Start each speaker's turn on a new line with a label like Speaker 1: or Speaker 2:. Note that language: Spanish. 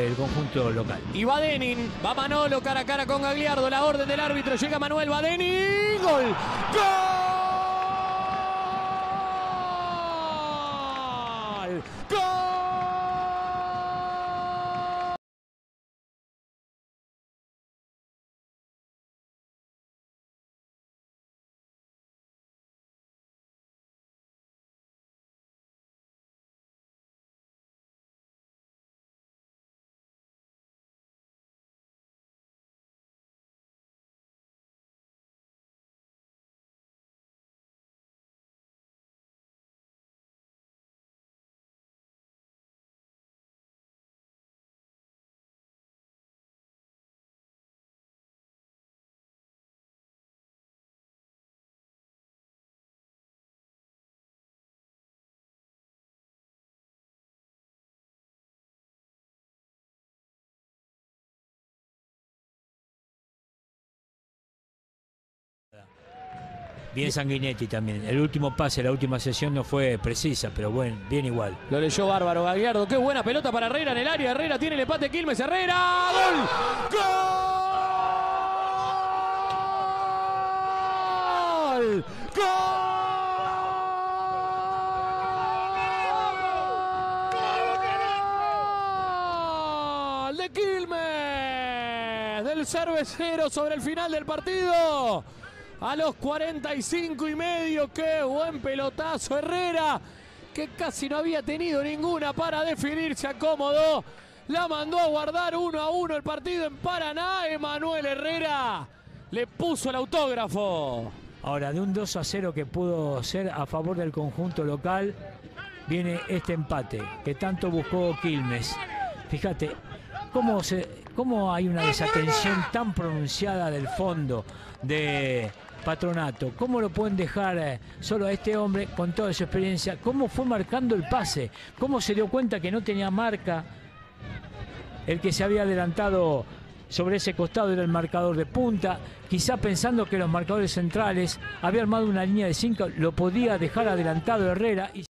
Speaker 1: el conjunto local.
Speaker 2: Y Badenin, va Manolo cara a cara con Gagliardo, la orden del árbitro, llega Manuel Badenin, gol, gol, gol.
Speaker 1: Bien Sanguinetti también. El último pase, la última sesión no fue precisa, pero bueno, bien igual.
Speaker 2: Lo leyó bárbaro Gagliardo. Qué buena pelota para Herrera en el área. Herrera tiene el empate. Quilmes. Herrera. ¡Gol! ¡Gol! ¡Gol! De Quilmes. Del cervecero sobre el final del partido. A los 45,5, qué buen pelotazo Herrera, que casi no había tenido ninguna para definir, se acomodó, la mandó a guardar 1-1 el partido en Paraná. Emanuel Herrera le puso el autógrafo.
Speaker 1: Ahora, de un 2-0 que pudo ser a favor del conjunto local, viene este empate que tanto buscó Quilmes. Fíjate cómo hay una desatención tan pronunciada del fondo de Patronato. ¿Cómo lo pueden dejar solo a este hombre con toda su experiencia? ¿Cómo fue marcando el pase? ¿Cómo se dio cuenta que no tenía marca? El que se había adelantado sobre ese costado era el marcador de punta. Quizá pensando que los marcadores centrales había armado una línea de 5, lo podía dejar adelantado Herrera.